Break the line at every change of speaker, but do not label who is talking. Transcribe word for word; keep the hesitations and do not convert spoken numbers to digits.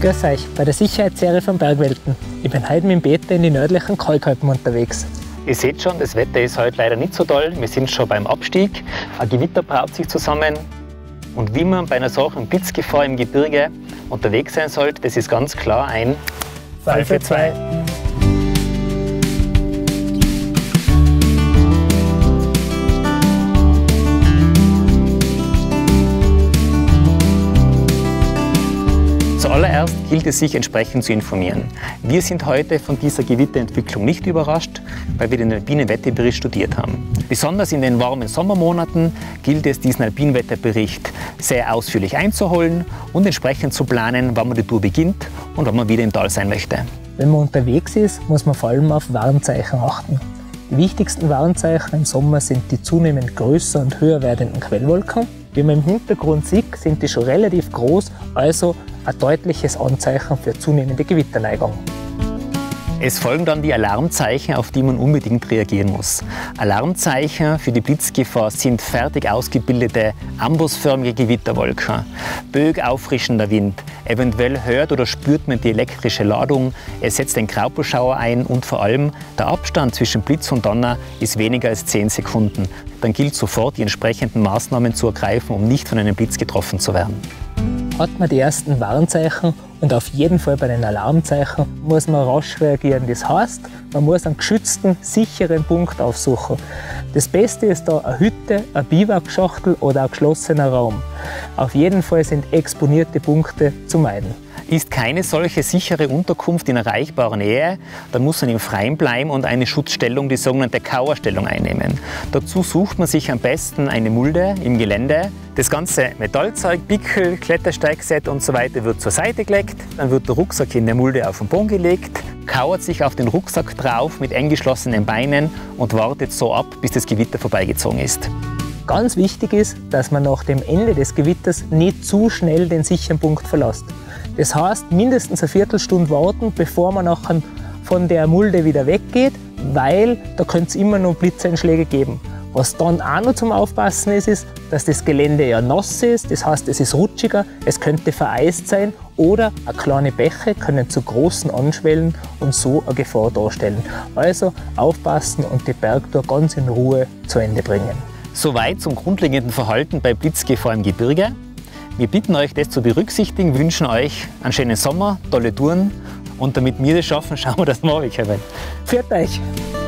Grüß euch bei der Sicherheitsserie von Bergwelten. Ich bin heute mit dem Peter in die nördlichen Kalkalpen unterwegs.
Ihr seht schon, das Wetter ist heute leider nicht so toll. Wir sind schon beim Abstieg. Ein Gewitter braut sich zusammen. Und wie man bei einer solchen Blitzgefahr im Gebirge unterwegs sein sollte, das ist ganz klar ein
Fall für zwei.
Zuallererst gilt es, sich entsprechend zu informieren. Wir sind heute von dieser Gewitterentwicklung nicht überrascht, weil wir den alpinen Wetterbericht studiert haben. Besonders in den warmen Sommermonaten gilt es, diesen alpinen Wetterbericht sehr ausführlich einzuholen und entsprechend zu planen, wann man die Tour beginnt und wann man wieder im Tal sein möchte.
Wenn man unterwegs ist, muss man vor allem auf Warnzeichen achten. Die wichtigsten Warnzeichen im Sommer sind die zunehmend größer und höher werdenden Quellwolken. Wie man im Hintergrund sieht, sind die schon relativ groß, also ein deutliches Anzeichen für zunehmende Gewitterneigung.
Es folgen dann die Alarmzeichen, auf die man unbedingt reagieren muss. Alarmzeichen für die Blitzgefahr sind fertig ausgebildete ambusförmige Gewitterwolken, böig auffrischender Wind, eventuell hört oder spürt man die elektrische Ladung, es setzt den Graupelschauer ein und vor allem der Abstand zwischen Blitz und Donner ist weniger als zehn Sekunden. Dann gilt sofort, die entsprechenden Maßnahmen zu ergreifen, um nicht von einem Blitz getroffen zu werden.
Hat man die ersten Warnzeichen und auf jeden Fall bei den Alarmzeichen muss man rasch reagieren. Das heißt, man muss einen geschützten, sicheren Punkt aufsuchen. Das Beste ist da eine Hütte, eine Biwakschachtel oder ein geschlossener Raum. Auf jeden Fall sind exponierte Punkte zu meiden.
Ist keine solche sichere Unterkunft in erreichbarer Nähe, dann muss man im Freien bleiben und eine Schutzstellung, die sogenannte Kauerstellung, einnehmen. Dazu sucht man sich am besten eine Mulde im Gelände. Das ganze Metallzeug, Pickel, Klettersteigset und so weiter wird zur Seite gelegt. Dann wird der Rucksack in der Mulde auf den Boden gelegt, kauert sich auf den Rucksack drauf mit eng geschlossenen Beinen und wartet so ab, bis das Gewitter vorbeigezogen ist.
Ganz wichtig ist, dass man nach dem Ende des Gewitters nicht zu schnell den sicheren Punkt verlässt. Das heißt, mindestens eine Viertelstunde warten, bevor man nachher von der Mulde wieder weggeht, weil da könnte es immer noch Blitzeinschläge geben. Was dann auch noch zum Aufpassen ist, ist, dass das Gelände ja nass ist, das heißt, es ist rutschiger, es könnte vereist sein oder eine kleine Bäche können zu großen anschwellen und so eine Gefahr darstellen. Also aufpassen und die Bergtour ganz in Ruhe zu Ende bringen.
Soweit zum grundlegenden Verhalten bei Blitzgefahr im Gebirge. Wir bitten euch, das zu berücksichtigen, wünschen euch einen schönen Sommer, tolle Touren und damit wir das schaffen, schauen wir, dass wir wegkommen.
Pfiat euch!